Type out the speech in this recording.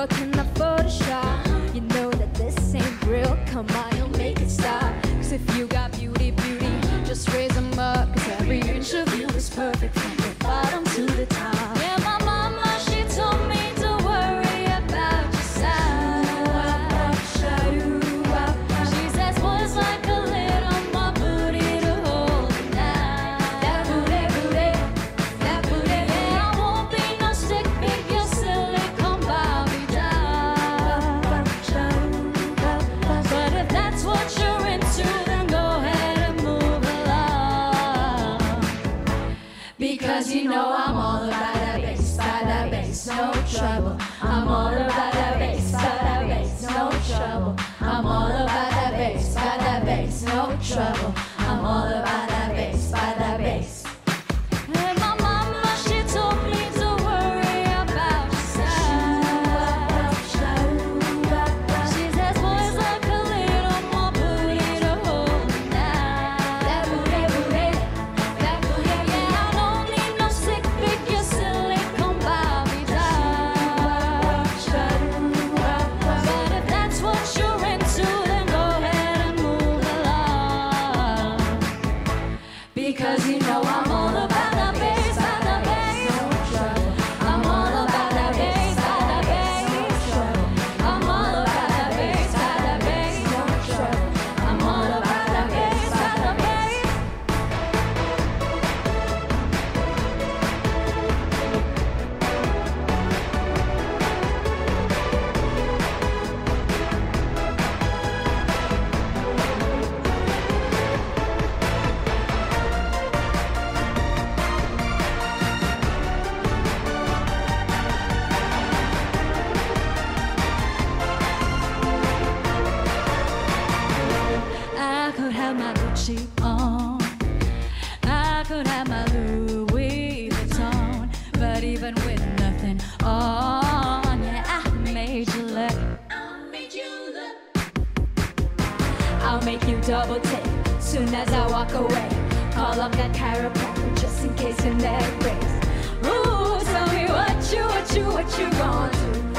what can I Photoshop? You know that this ain't real, come on, you'll make it stop. Cause if you got beauty, just raise them up. Cause every inch of you is perfect from the bottom to the top. Yeah, my mama, she told me to worry about your size. She says boys like a little more booty to hold it down. That booty, that booty. Yeah, I won't be no stick figure, silicone Barbie doll. But if that's what you're into, then go ahead and move along. Because you know I'm all about that bass, no trouble. I'm all about that bass, no trouble. I'm all about that bass, no trouble. I'm all about that bass, And my mama, she told me to worry about your size. She says boys like a little more booty to hold it down. That booty, that booty. Yeah, I don't need no sick figure, silicone Barbie doll. But if that's what you're into, then go ahead and move along. Because you know I'm all about that bass, no trouble. I'm all about that bass, I'm all about that bass, no trouble. I'm all about that bass, I could have my Gucci on, I could have my Louis Vuitton, but even with nothing on, yeah, I made you look. I'll make you double take soon as I walk away. Call up that chiropractor just in case your neck breaks. Ooh, tell me what you gonna do.